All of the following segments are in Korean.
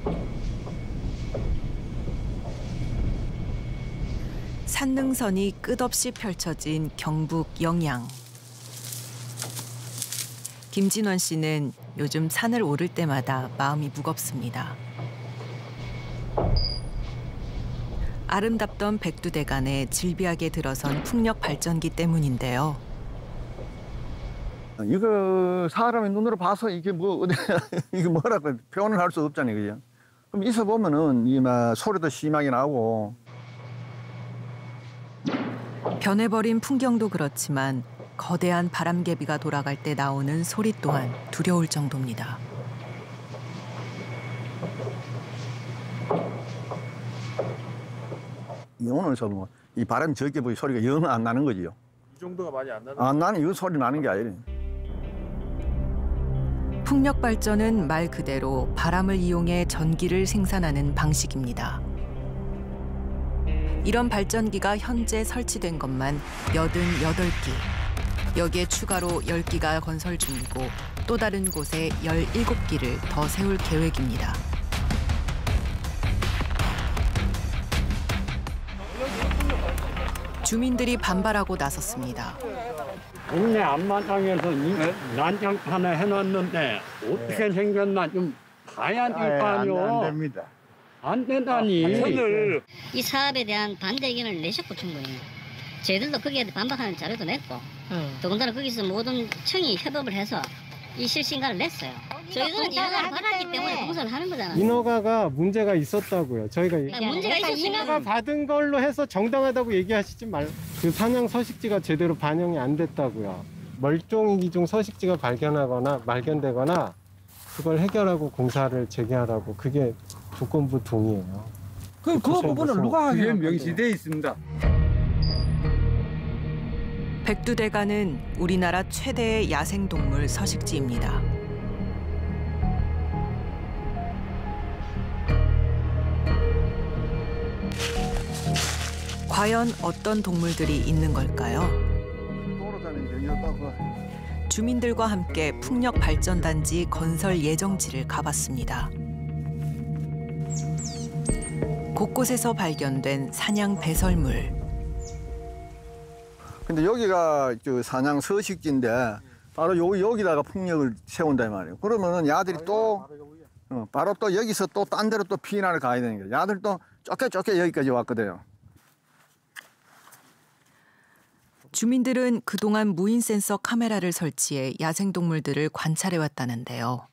산능선이 끝없이 펼쳐진 경북 영양. 김진원 씨는 요즘 산을 오를 때마다 마음이 무겁습니다. 아름답던 백두대간에 질비하게 들어선 풍력 발전기 때문인데요. 이거 사람의 눈으로 봐서 이게 뭐 이게 뭐라고 표현을 할 수 없잖아요, 그죠? 그럼 있어 보면은 이 막 소리도 심하게 나고. 변해버린 풍경도 그렇지만 거대한 바람개비가 돌아갈 때 나오는 소리 또한 두려울 정도입니다. 오늘서 뭐 이 바람 적게 보이 소리가 영 안 나는 거지요. 이 정도가 많이 안 나는? 안 나는 이 소리 나는 게 아니래. 풍력 발전은 말 그대로 바람을 이용해 전기를 생산하는 방식입니다. 이런 발전기가 현재 설치된 것만 88기. 여기에 추가로 10기가 건설 중이고 또 다른 곳에 17기를 더 세울 계획입니다. 주민들이 반발하고 나섰습니다. 동네 앞마당에서 이 난장판을 해놨는데 어떻게 생겼나 좀 봐야 될 거 아니오. 안 됩니다. 안 된다니. 이 사업에 대한 반대 의견을 내셨고 충분히. 저희들도 거기에 반박하는 자료도 냈고 더군다나 거기서 모든 청이 협업을 해서 이 실신가를 냈어요. 저희들은 인허가를 받았기 때문에 공사를 하는 거잖아요. 인허가가 문제가 있었다고요. 저희가 문제가 있었으면 인허가 받은 걸로 해서 정당하다고 얘기하시지 말. 그 산양 서식지가 제대로 반영이 안 됐다고요. 멀종이 기종 서식지가 발견되거나 그걸 해결하고 공사를 재개하라고 그게 조건부 동의예요. 그 부분을 누가 하게? 그게 명시돼 있습니다. 백두대간은 우리나라 최대의 야생동물 서식지입니다. 과연 어떤 동물들이 있는 걸까요? 주민들과 함께 풍력 발전단지 건설 예정지를 가봤습니다. 곳곳에서 발견된 산양 배설물. 근데 여기가 그 산양 서식지인데 바로 여기다가 풍력을 세운다 이 말이에요. 그러면은 야들이 또 바로 또 여기서 또 딴 데로 또 피난을 가야 되는 거예요. 야들 또 쫓겨 여기까지 왔거든요. 주민들은 그동안 무인 센서 카메라를 설치해 야생동물들을 관찰해왔다는데요.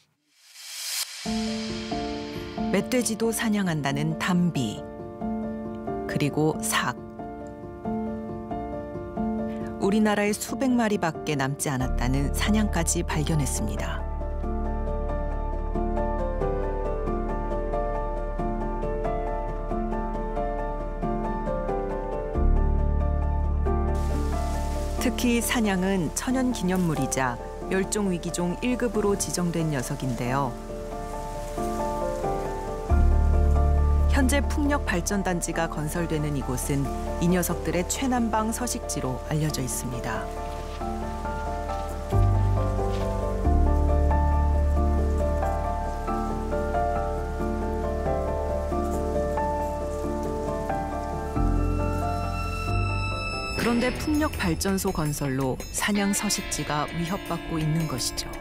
멧돼지도 사냥한다는 담비, 그리고 삭. 우리나라에 수백 마리밖에 남지 않았다는 사냥까지 발견했습니다. 특히 산양은 천연기념물이자 멸종위기종 1급으로 지정된 녀석인데요. 현재 풍력발전단지가 건설되는 이곳은 이 녀석들의 최남방 서식지로 알려져 있습니다. 그런데 풍력발전소 건설로 산양 서식지가 위협받고 있는 것이죠.